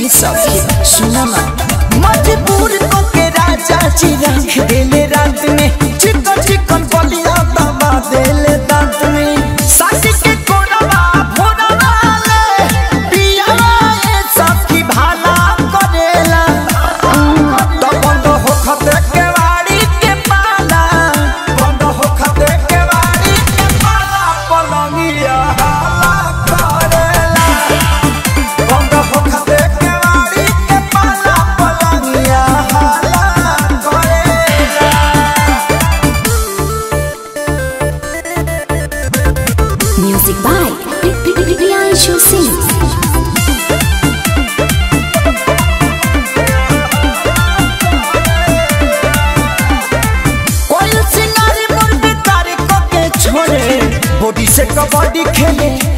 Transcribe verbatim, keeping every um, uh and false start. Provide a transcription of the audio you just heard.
सखी सुना ना मजबूर को के राजा जी रख देले रात में चिकन चिकन बलिया दबा देले दांत में साथी के कोरवा भोरवा ले पियावा ए सखी भाला करेला तो बंद हो खते के वाड़ी के पाला बंद हो खते के वाड़ी के पाला पलंगिया हाला करेला बंद हो खते के वाड़ी के पाला पलंगिया हाला करेला। Music by Priyanshu Singh. कोई सिंगारी मुर्गी तारीख के छोड़े बॉडी से कबड्डी खेले